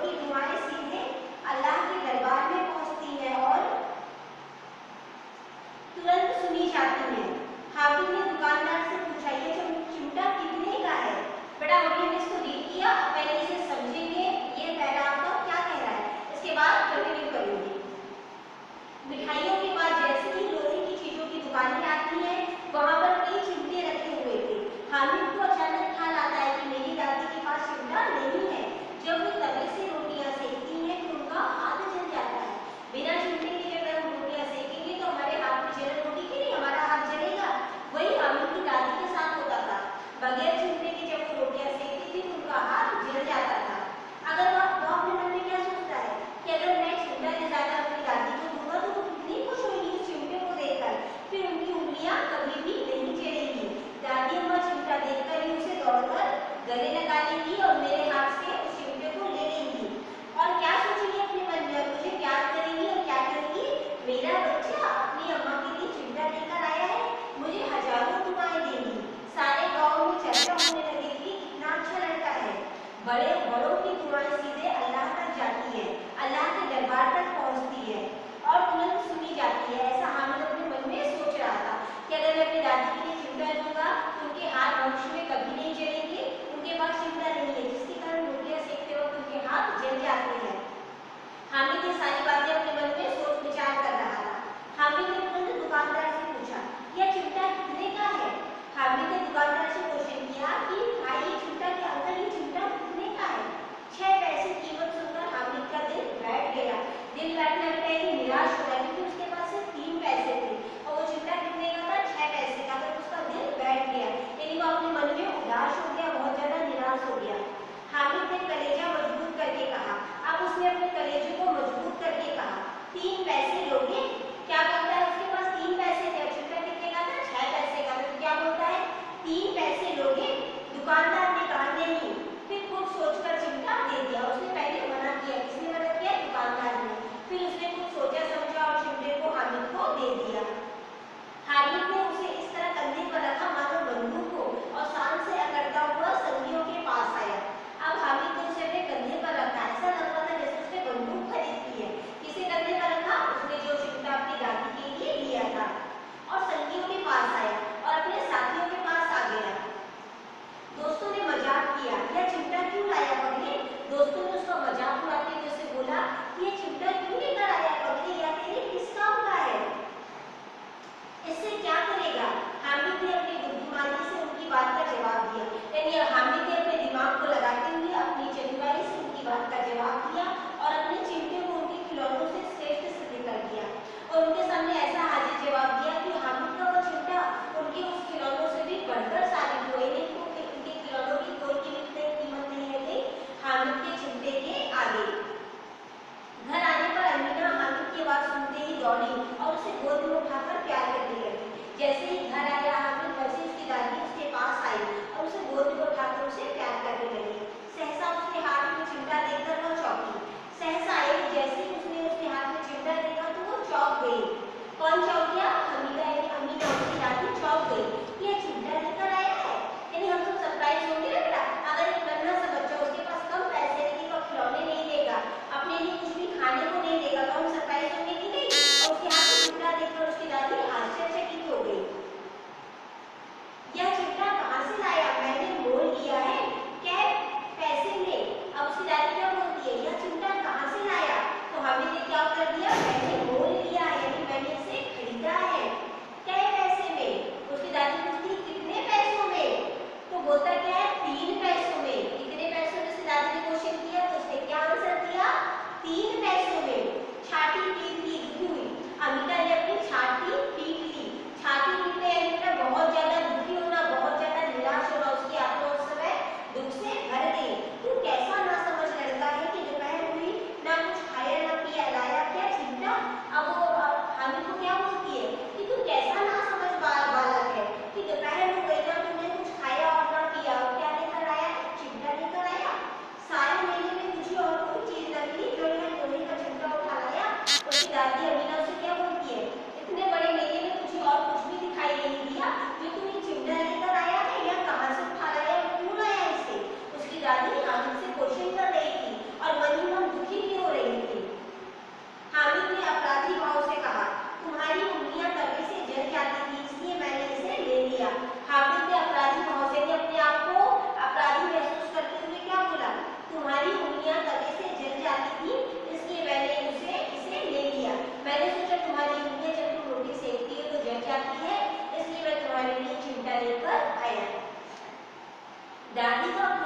की दुआएं सीधे अल्लाह के दरबार में पहुंचती हैं और तुरंत सुनी जाती हैं। हामिद ने दुकानदार से पूछा, ये जो चिमटा कितने का है? बड़ा बढ़िया, ने इसको रीड किया। पहले इसे समझेंगे ये पैराग्राफ आपका क्या कह रहा है, इसके बाद कंटिन्यू करेंगे। मिठाइयों के बाद जैसे ही लोहे की चीजों की दुकानें आती हैं, वहां पर कई चिमटे रखे हुए थे। हामिद को अचानक ख्याल आता है कि मेरी दादी के पास चिमटा नहीं है। जब वे तवे से रोटियां सेकती हैं तो उनका हाथ जल जाता है। बिना चिमटे के अगर हम रोटियां सेकेंगे तो हमारे हाथ में जलन होगी कि नहीं, हमारा हाथ जलेगा। वही हामिद की दादी के साथ होता था। बगैर चिमटे के जब वो रोटियां सेकती थी तो उनका हाथ जल जाता था। अगर वो अपने मन में क्या सोचता है कि अगर मैं चिमटा ले जाकर अपनी दादी को दूंगा तो वो कितनी खुश होगी इस चिमटे को देखकर, फिर उनकी उंगलियां कभी भी नहीं जलेंगी। दादी अम्मा चिमटा देखकर ही उसे दौड़कर गले लगा लेंगी और मेरे हाथ से उस चिमटे को ले लेंगी और क्या सोचेंगी अपने मन में, मुझे प्यार करेंगी और क्या करेंगी, मेरा बच्चा अपनी अम्मा के लिए चिमटा लेकर आया है, मुझे हजारों दुआएं देंगी। सारे गांव में चर्चा होने लगेगी कितना अच्छा लड़का है। बड़े बड़ों की दुआएं सीधे अल्लाह तक जाती है, अल्लाह के दरबार तक पहुंचती है और तुरंत सुनी जाती है। ऐसा हामिद अपने मन में सोच रहा था कि अगर मैं अपनी दादी के लिए चिमटा लूंगा तो उनके हाथ भविष्य में कभी नहीं जलेंगे। उनके पास चिमटा नहीं है जिसके कारण रोटियां सेकते वक्त उनके हाथ जल जाते हैं। हामिद ये सारी बातें अपने मन में सोच विचार कर रहा था। हामिद ने तुरंत दुकानदार से पूछा, यह चिमटा कितने का है? हामिद ने दुकानदार से क्वेश्चन किया कि भाई ये चिमटा के अंदर ये चिमटा कितने का है? 6 पैसे कीमत सुनकर हामिद का दिल बैठ गया। दिल बैठने में पहले निराश हो गया क्योंकि उसके पास सिर्फ 3 पैसे थे और वो चिमटा कितने का था? 6 पैसे का। तो उसका दिल बैठ गया, यानी वो अपने मन में उदास हो गया, बहुत ज्यादा निराश हो गया। हामिद ने कलेजा मजबूत करके कहा, अब उसने अपने कलेजे को मजबूत करके कहा, दादी तो